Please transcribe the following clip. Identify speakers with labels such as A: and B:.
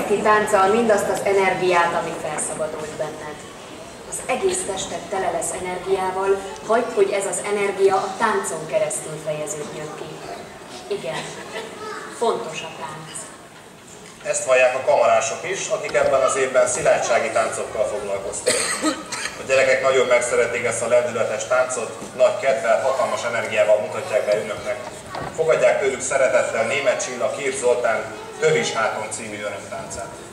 A: ki tánccal mindazt az energiát, ami felszabadult benned. Az egész tested tele lesz energiával, hagyd, hogy ez az energia a táncon keresztül fejeződjön ki. Igen, fontos a tánc.
B: Ezt vallják a kamarások is, akik ebben az évben szilárdsági táncokkal foglalkoztak. A gyerekek nagyon megszeretik ezt a lendületes táncot, nagy kedvel, hatalmas energiával mutatják be önöknek. Fogadják tőlük szeretettel Németh Csilla, Kirch Zoltán Tövis háton című örömtáncát.